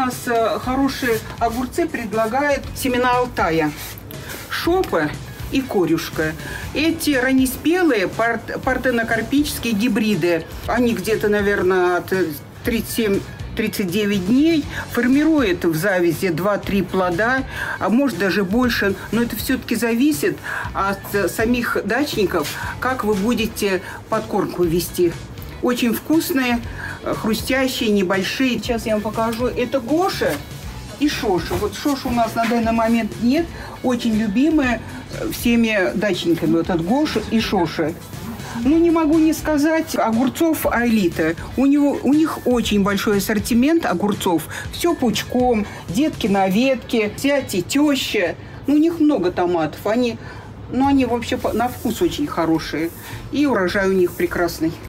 нас хорошие огурцы предлагают семена Алтая. Шопа и корюшка. Эти раннеспелые партенокарпические гибриды, они где-то, наверное, от 37-39 дней, формируют в завязи 2-3 плода, а может даже больше. Но это все-таки зависит от самих дачников, как вы будете подкормку вести. Очень вкусные, хрустящие, небольшие. Сейчас я вам покажу. Это Гоша и Шоша. Вот Шоши у нас на данный момент нет. Очень любимые всеми дачниками. Вот этот Гоша и Шоша. Ну, не могу не сказать огурцов Аэлита. У них очень большой ассортимент огурцов. Все пучком, детки на ветке, зять и теща. Ну, у них много томатов. Они вообще на вкус очень хорошие. И урожай у них прекрасный.